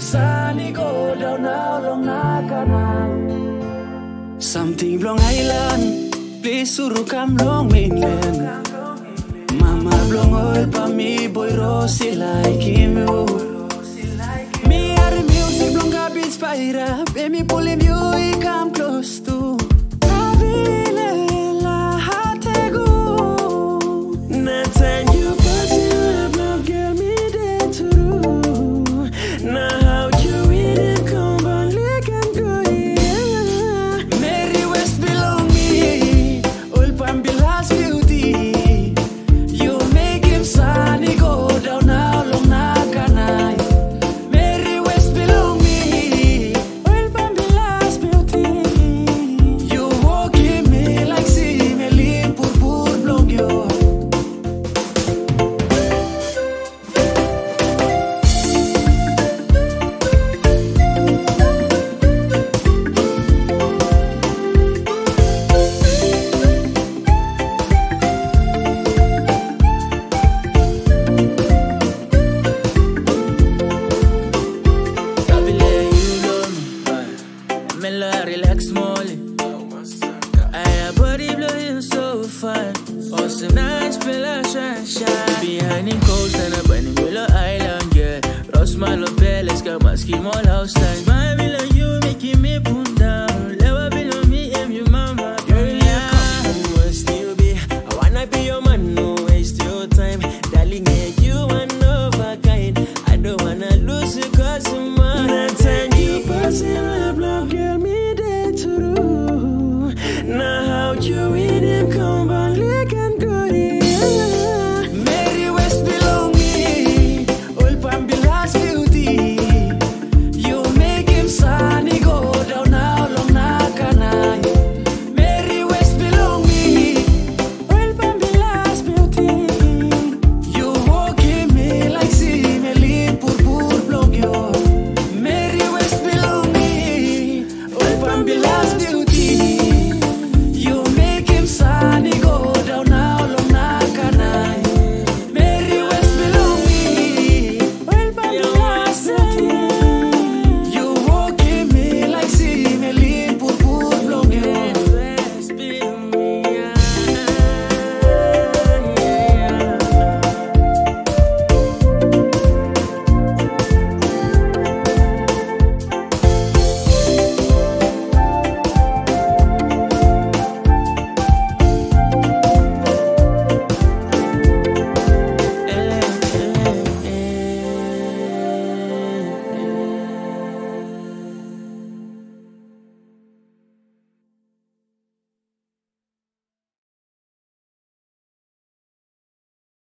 sunny go down now long now. Something long island, please suru come long mainland. Mama blong oil pa me boy rosy like him. Me are the music blong a beat spira, baby pulling you he come close to. Smile up there, let's go, my scheme all house time.